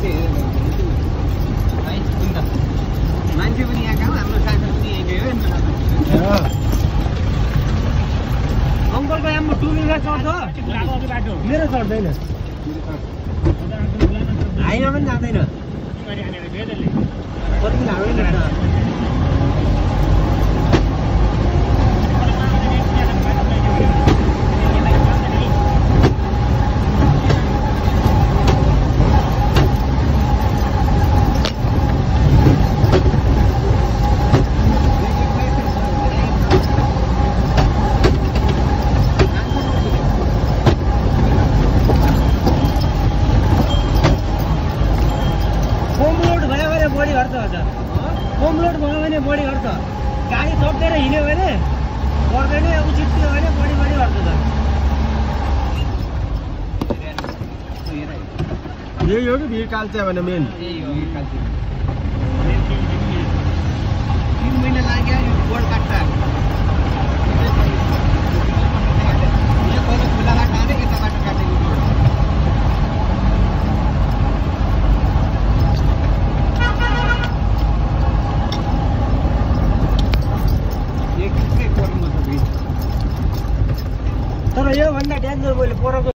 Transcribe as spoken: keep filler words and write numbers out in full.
मान्छे पनि यहाँ कहाँ हाम्रो साथी पनि यही गयो नि अङ्कलको आमा टु व्हिलर चढ्छ मेरो चढ्दैन हाइमा पनि जाँदैन कति लाडो नि होम लोड भयो भने बढी गर्छ गाडी चढ्दै हिँड्यो भने गर्दैन उचित थियो भने बढी बढी गर्छ यही हो कि भिड काल्छ भने मेन यही हो भिड काल्छ तीन महिना लाग्यो यो बोर्ड काट्दा यो पहिला खुला बाटो आने यता बाटो काटेको बोर्ड तर यो भन्दा डेन्जर मैले परको